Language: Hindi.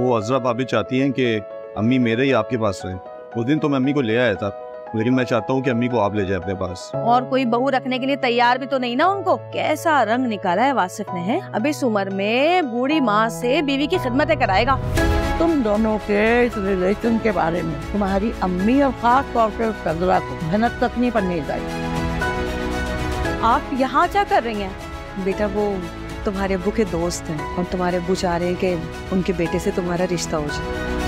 वो अज़रा भाभी चाहती हैं कि अम्मी मेरे ही आपके पास रहें। उस दिन तो मैं अम्मी को ले आया था, लेकिन मैं चाहता हूँ कि अम्मी को आप ले जाए अपने पास। और कोई बहू रखने के लिए तैयार भी तो नहीं ना उनको। कैसा रंग निकाला है वासिफ ने, है अब इस उम्र में बूढ़ी माँ से बीवी की खिदमतें कराएगा। तुम दोनों के इस रिलेशन के बारे में तुम्हारी अम्मी और खास तौर पे उस अज़रा को मेहनत तक नहीं पड़नी चाहिए। आप यहाँ क्या कर रही हैं? बेटा वो तुम्हारे अब्बू के दोस्त हैं और तुम्हारे अब्बू चाह रहे हैं कि उनके बेटे से तुम्हारा रिश्ता हो जाए।